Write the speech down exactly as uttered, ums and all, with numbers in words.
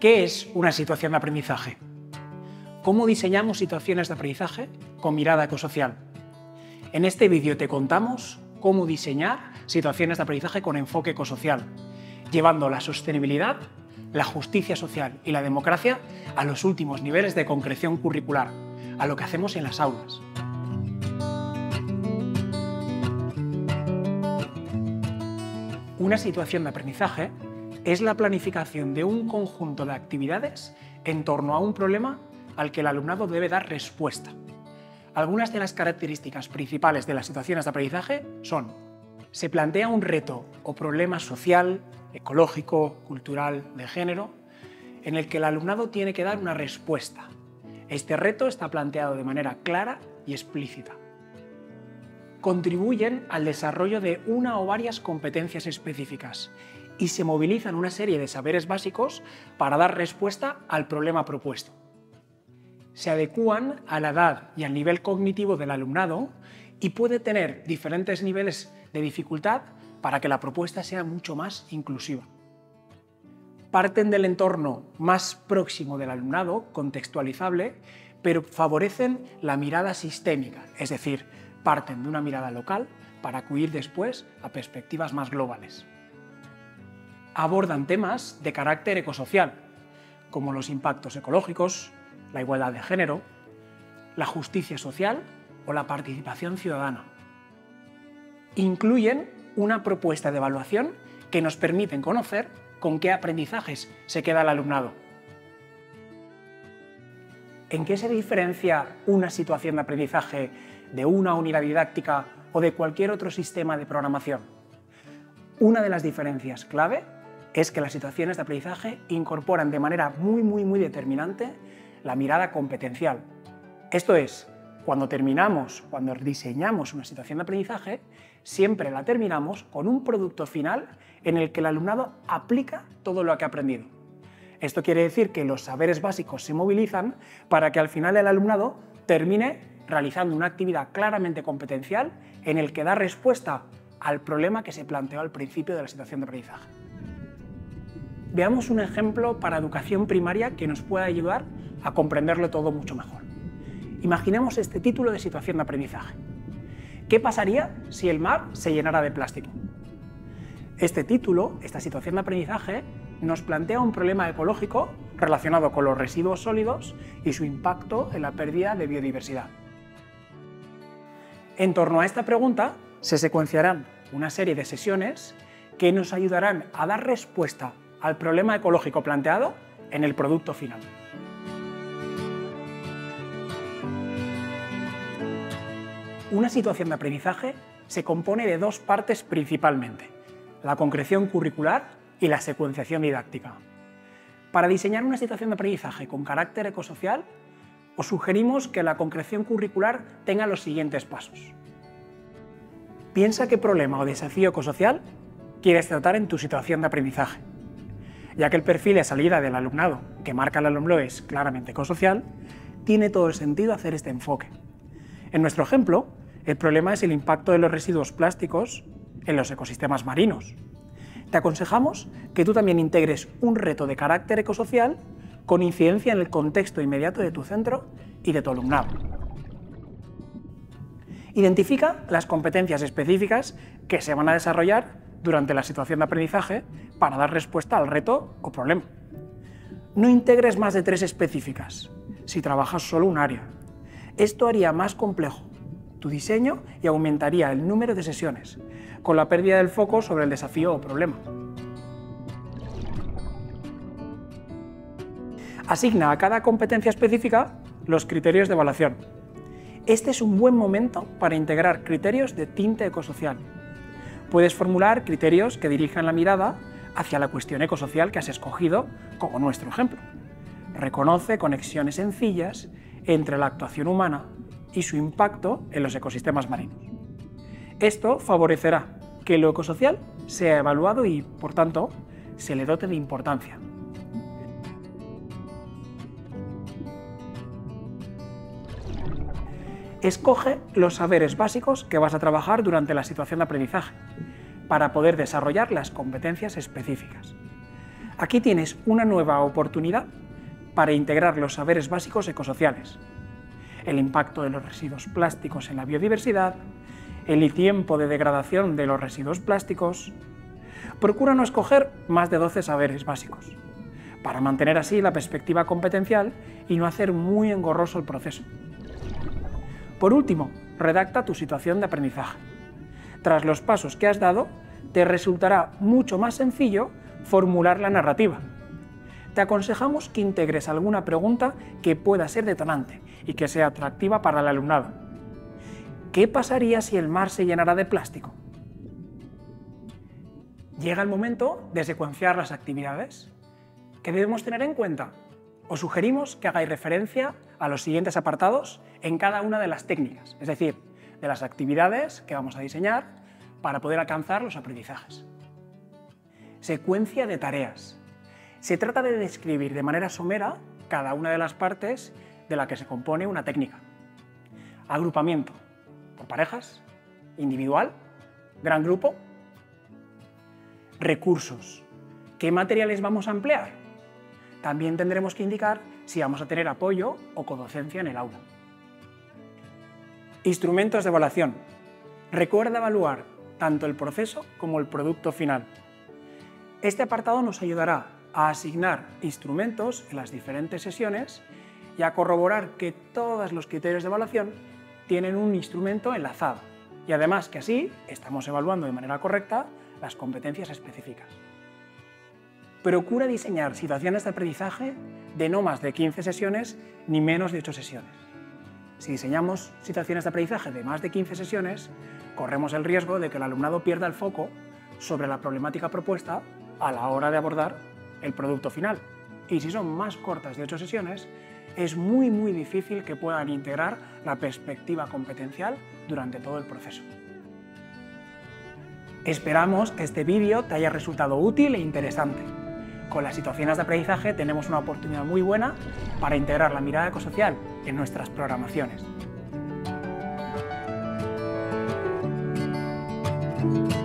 ¿Qué es una situación de aprendizaje? ¿Cómo diseñamos situaciones de aprendizaje con mirada ecosocial? En este vídeo te contamos cómo diseñar situaciones de aprendizaje con enfoque ecosocial, llevando la sostenibilidad, la justicia social y la democracia a los últimos niveles de concreción curricular, a lo que hacemos en las aulas. Una situación de aprendizaje es la planificación de un conjunto de actividades en torno a un problema al que el alumnado debe dar respuesta. Algunas de las características principales de las situaciones de aprendizaje son: se plantea un reto o problema social, ecológico, cultural, de género, en el que el alumnado tiene que dar una respuesta. Este reto está planteado de manera clara y explícita. Contribuyen al desarrollo de una o varias competencias específicas y se movilizan una serie de saberes básicos para dar respuesta al problema propuesto. Se adecúan a la edad y al nivel cognitivo del alumnado y puede tener diferentes niveles de dificultad para que la propuesta sea mucho más inclusiva. Parten del entorno más próximo del alumnado, contextualizable, pero favorecen la mirada sistémica, es decir, parten de una mirada local para acudir después a perspectivas más globales. Abordan temas de carácter ecosocial, como los impactos ecológicos, la igualdad de género, la justicia social o la participación ciudadana. Incluyen una propuesta de evaluación que nos permiten conocer con qué aprendizajes se queda el alumnado. ¿En qué se diferencia una situación de aprendizaje de una unidad didáctica o de cualquier otro sistema de programación? Una de las diferencias clave es que las situaciones de aprendizaje incorporan de manera muy, muy, muy determinante la mirada competencial. Esto es, cuando terminamos, cuando diseñamos una situación de aprendizaje, siempre la terminamos con un producto final en el que el alumnado aplica todo lo que ha aprendido. Esto quiere decir que los saberes básicos se movilizan para que al final el alumnado termine realizando una actividad claramente competencial en el que da respuesta al problema que se planteó al principio de la situación de aprendizaje. Veamos un ejemplo para educación primaria que nos pueda ayudar a comprenderlo todo mucho mejor. Imaginemos este título de situación de aprendizaje. ¿Qué pasaría si el mar se llenara de plástico? Este título, esta situación de aprendizaje, nos plantea un problema ecológico relacionado con los residuos sólidos y su impacto en la pérdida de biodiversidad. En torno a esta pregunta se secuenciarán una serie de sesiones que nos ayudarán a dar respuesta al problema ecológico planteado en el producto final. Una situación de aprendizaje se compone de dos partes principalmente: la concreción curricular y la secuenciación didáctica. Para diseñar una situación de aprendizaje con carácter ecosocial, os sugerimos que la concreción curricular tenga los siguientes pasos. Piensa qué problema o desafío ecosocial quieres tratar en tu situación de aprendizaje. Ya que el perfil de salida del alumnado que marca el alumno es claramente ecosocial, tiene todo el sentido hacer este enfoque. En nuestro ejemplo, el problema es el impacto de los residuos plásticos en los ecosistemas marinos. Te aconsejamos que tú también integres un reto de carácter ecosocial con incidencia en el contexto inmediato de tu centro y de tu alumnado. Identifica las competencias específicas que se van a desarrollar durante la situación de aprendizaje para dar respuesta al reto o problema. No integres más de tres específicas si trabajas solo un área. Esto haría más complejo tu diseño y aumentaría el número de sesiones, con la pérdida del foco sobre el desafío o problema. Asigna a cada competencia específica los criterios de evaluación. Este es un buen momento para integrar criterios de tinte ecosocial. Puedes formular criterios que dirijan la mirada hacia la cuestión ecosocial que has escogido como nuestro ejemplo. Reconoce conexiones sencillas entre la actuación humana y su impacto en los ecosistemas marinos. Esto favorecerá que lo ecosocial sea evaluado y, por tanto, se le dote de importancia. Escoge los saberes básicos que vas a trabajar durante la situación de aprendizaje para poder desarrollar las competencias específicas. Aquí tienes una nueva oportunidad para integrar los saberes básicos ecosociales, el impacto de los residuos plásticos en la biodiversidad, el tiempo de degradación de los residuos plásticos. Procura no escoger más de doce saberes básicos, para mantener así la perspectiva competencial y no hacer muy engorroso el proceso. Por último, redacta tu situación de aprendizaje. Tras los pasos que has dado, te resultará mucho más sencillo formular la narrativa. Te aconsejamos que integres alguna pregunta que pueda ser detonante y que sea atractiva para el alumnado. ¿Qué pasaría si el mar se llenara de plástico? Llega el momento de secuenciar las actividades. ¿Qué debemos tener en cuenta? Os sugerimos que hagáis referencia a los siguientes apartados en cada una de las técnicas, es decir, de las actividades que vamos a diseñar para poder alcanzar los aprendizajes. Secuencia de tareas. Se trata de describir de manera somera cada una de las partes de la que se compone una técnica. Agrupamiento, por parejas, individual, gran grupo. Recursos. ¿Qué materiales vamos a emplear? También tendremos que indicar si vamos a tener apoyo o codocencia en el aula. Instrumentos de evaluación. Recuerda evaluar tanto el proceso como el producto final. Este apartado nos ayudará a asignar instrumentos en las diferentes sesiones y a corroborar que todos los criterios de evaluación tienen un instrumento enlazado y además que así estamos evaluando de manera correcta las competencias específicas. Procura diseñar situaciones de aprendizaje de no más de quince sesiones ni menos de ocho sesiones. Si diseñamos situaciones de aprendizaje de más de quince sesiones, corremos el riesgo de que el alumnado pierda el foco sobre la problemática propuesta a la hora de abordar el producto final. Y si son más cortas de ocho sesiones, es muy muy difícil que puedan integrar la perspectiva competencial durante todo el proceso. Esperamos que este vídeo te haya resultado útil e interesante. Con las situaciones de aprendizaje tenemos una oportunidad muy buena para integrar la mirada ecosocial en nuestras programaciones.